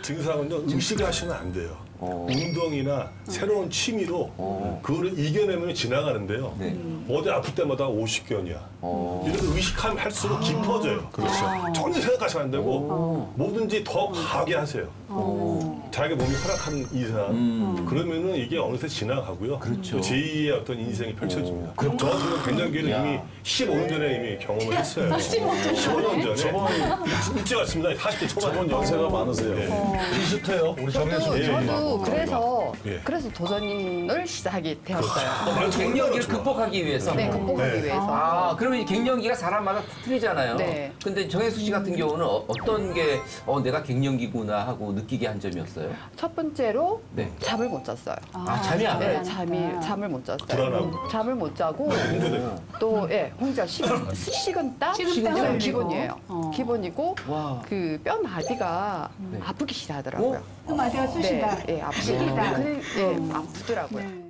증상은요, 의식을 하시면 안 돼요. 운동이나 새로운 취미로 그거를 이겨내면 지나가는데요. 네. 어디 아플 때마다 50견이야. 이렇게 의식하면 할수록 깊어져요. 그렇죠. 전혀 생각하시면 안 되고 뭐든지 더 과하게 하세요. 자기 몸이 허락하는 이상 그러면은 이게 어느새 지나가고요. 그렇죠. 제2의 어떤 인생이 펼쳐집니다. 저 같은 갱년기를 이미 15년 전에 이미 경험을 했어요. 15년 전에. 일찍 왔습니다. 40대 초반. 저번 연세가 많으세요. 비슷해요. 우리 정혜수 씨. 저도 그래서 예. 도전을 시작하게 되었어요. 갱년기를 극복하기 위해서. 네, 극복하기 네. 위해서. 아, 그러면 이 갱년기가 사람마다 틀리잖아요. 네. 근데 정혜수 씨 같은 경우는 어떤 게 내가 갱년기구나 하고 느끼게 한 점이었어요? 첫 번째로 네. 잠을 못 잤어요. 아, 잠이 안 네, 와요? 잠을 못 잤어요. 불안하고. 잠을 못 자고 또 혼자 식은땀 식은땀 네, 흘리고. 기본이에요. 기본이고 와. 그 뼈 마디가 네. 아프기 시작하더라고요. 그 마디가 쑤신다. 네, 아프기 시리다. 아프더라고요. 네.